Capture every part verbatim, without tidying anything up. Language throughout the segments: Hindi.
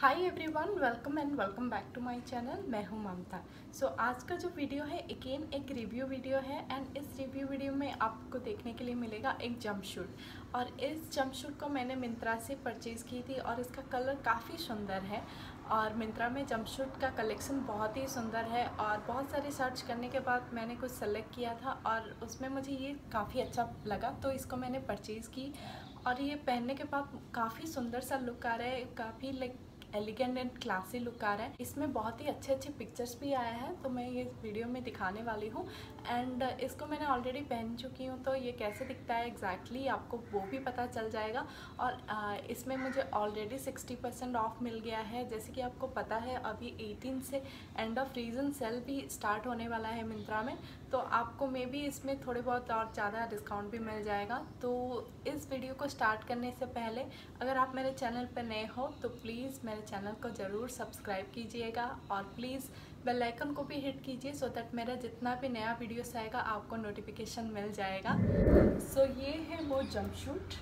Hi everyone, welcome and welcome back to my channel. मैं हूं ममता। सो so, आज का जो वीडियो है अगेन एक रिव्यू वीडियो है एंड इस रिव्यू वीडियो में आपको देखने के लिए मिलेगा एक जंप सूट। और इस जंप सूट को मैंने मिंत्रा से परचेज़ की थी और इसका कलर काफ़ी सुंदर है। और मिंत्रा में जंप सूट का कलेक्शन बहुत ही सुंदर है और बहुत सारे सर्च करने के बाद मैंने कुछ सेलेक्ट किया था और उसमें मुझे ये काफ़ी अच्छा लगा, तो इसको मैंने परचेज़ की। और ये पहनने के बाद काफ़ी सुंदर सा लुक आ रहा है, काफ़ी like elegant and classy look आ रहा है। इसमें बहुत ही अच्छे अच्छे पिक्चर्स भी आए हैं, तो मैं ये वीडियो में दिखाने वाली हूँ। एंड इसको मैंने ऑलरेडी पहन चुकी हूँ, तो ये कैसे दिखता है एग्जैक्टली exactly आपको वो भी पता चल जाएगा। और इसमें मुझे ऑलरेडी सिक्सटी परसेंट ऑफ मिल गया है। जैसे कि आपको पता है अभी एटीन से एंड ऑफ रीजन सेल भी स्टार्ट होने वाला है मिंत्रा में, तो आपको मे बी इसमें थोड़े बहुत और ज़्यादा डिस्काउंट भी मिल जाएगा। तो इस वीडियो को स्टार्ट करने से पहले अगर आप मेरे चैनल पर नए हो तो प्लीज़ मेरे चैनल को ज़रूर सब्सक्राइब कीजिएगा और प्लीज़ बेल आइकन को भी हिट कीजिए सो दैट मेरा जितना भी नया वीडियोस आएगा आपको नोटिफिकेशन मिल जाएगा। सो so, ये है वो जंप सूट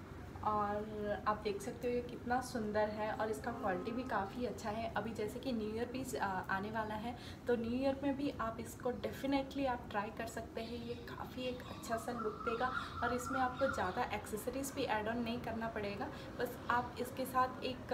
और आप देख सकते हो ये कितना सुंदर है और इसका क्वालिटी भी काफ़ी अच्छा है। अभी जैसे कि न्यू ईयर भी आने वाला है, तो न्यू ईयर में भी आप इसको डेफिनेटली आप ट्राई कर सकते हैं। ये काफ़ी एक अच्छा सा लुक देगा और इसमें आपको ज़्यादा एक्सेसरीज़ भी ऐड ऑन नहीं करना पड़ेगा। बस आप इसके साथ एक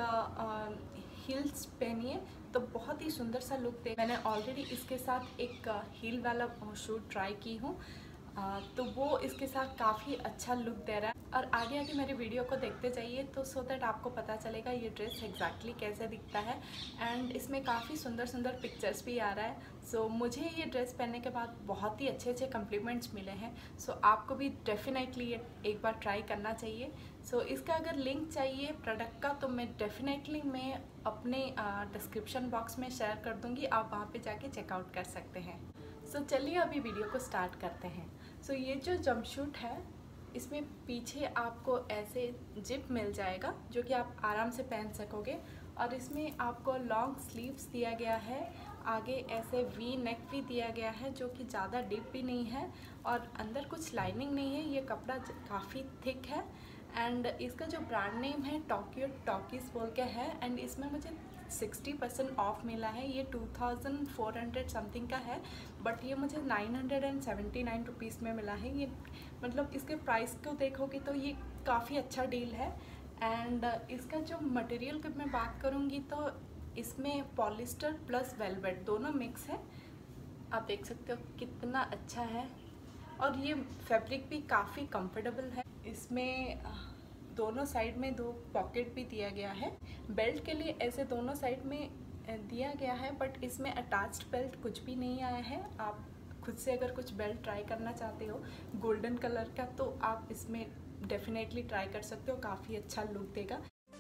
हील्स पहनिए तो बहुत ही सुंदर सा लुक दे। मैंने ऑलरेडी इसके साथ एक हील वाला शूट ट्राई की हूँ, तो वो इसके साथ काफ़ी अच्छा लुक दे रहा है। और आगे आगे मेरी वीडियो को देखते जाइए तो सो दैट आपको पता चलेगा ये ड्रेस एग्जैक्टली कैसे दिखता है। एंड इसमें काफ़ी सुंदर सुंदर पिक्चर्स भी आ रहा है। सो so, मुझे ये ड्रेस पहनने के बाद बहुत ही अच्छे अच्छे कम्प्लीमेंट्स मिले हैं। सो so, आपको भी डेफिनेटली ये एक बार ट्राई करना चाहिए। सो so, इसका अगर लिंक चाहिए प्रोडक्ट का तो मैं डेफिनेटली मैं अपने डिस्क्रिप्शन बॉक्स में शेयर कर दूँगी, आप वहाँ पर जाके चेकआउट कर सकते हैं। सो so, चलिए अभी वीडियो को स्टार्ट करते हैं। सो so, ये जो जंप सूट है इसमें पीछे आपको ऐसे जिप मिल जाएगा जो कि आप आराम से पहन सकोगे। और इसमें आपको लॉन्ग स्लीव्स दिया गया है, आगे ऐसे वी नेक भी दिया गया है जो कि ज़्यादा डीप भी नहीं है और अंदर कुछ लाइनिंग नहीं है। ये कपड़ा काफ़ी थिक है एंड इसका जो ब्रांड नेम है टोक्यो टॉकीज बोल के है। एंड इसमें मुझे सिक्सटी परसेंट ऑफ मिला है। ये two thousand four hundred something का है, बट ये मुझे nine hundred and seventy nine rupees में मिला है। ये मतलब इसके प्राइस को देखोगे तो ये काफ़ी अच्छा डील है। एंड इसका जो मटेरियल की मैं बात करूँगी तो इसमें पॉलिस्टर प्लस वेलवेट दोनों मिक्स है। आप देख सकते हो कितना अच्छा है और ये फैब्रिक भी काफ़ी कंफर्टेबल है। इसमें दोनों साइड में दो पॉकेट भी दिया गया है। बेल्ट के लिए ऐसे दोनों साइड में दिया गया है, बट इसमें अटैच्ड बेल्ट कुछ भी नहीं आया है। आप खुद से अगर कुछ बेल्ट ट्राई करना चाहते हो गोल्डन कलर का तो आप इसमें डेफिनेटली ट्राई कर सकते हो, काफ़ी अच्छा लुक देगा।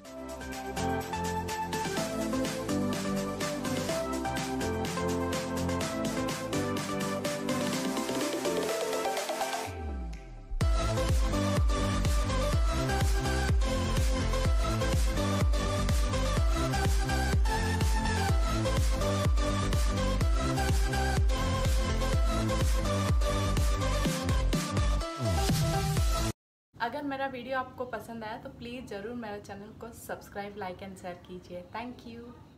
अगर मेरा वीडियो आपको पसंद आया तो प्लीज़ ज़रूर मेरे चैनल को सब्सक्राइब, लाइक एंड शेयर कीजिए। Thank you.